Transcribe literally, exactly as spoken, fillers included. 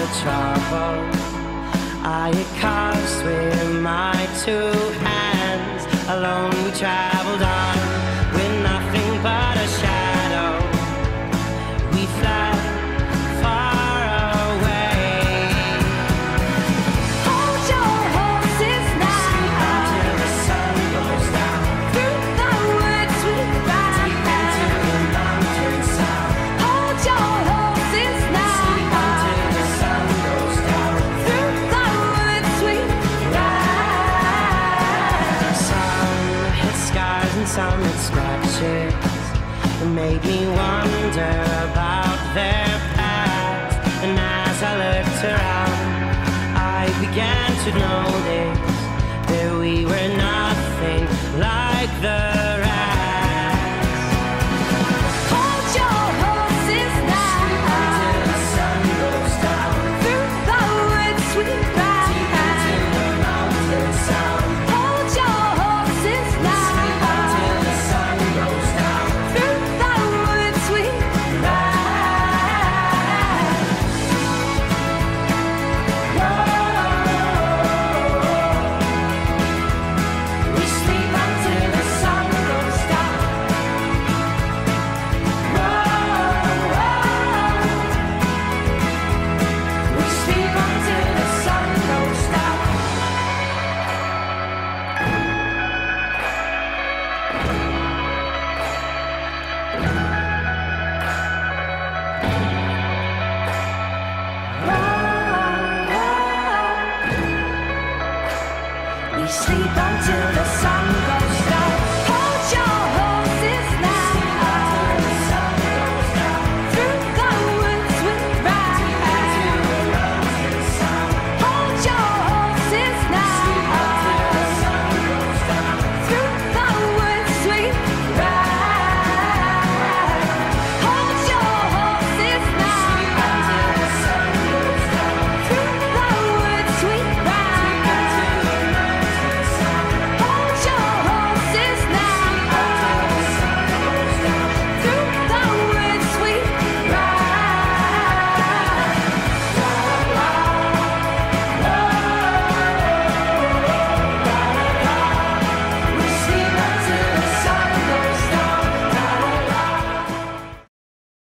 trouble I had caused with my two hands. Alone we traveled on with nothing but a shadow. We fled far away. Hold your horses now. Sleep until the sun goes down. Through the woods we ride. Deep into the mountain south. Hold your horses now. Sleep until the sun goes down. Through the woods we ride. Some had scars and some had scratches. It made me wonder about their past. And as I looked around, I began to notice that we were nothing like the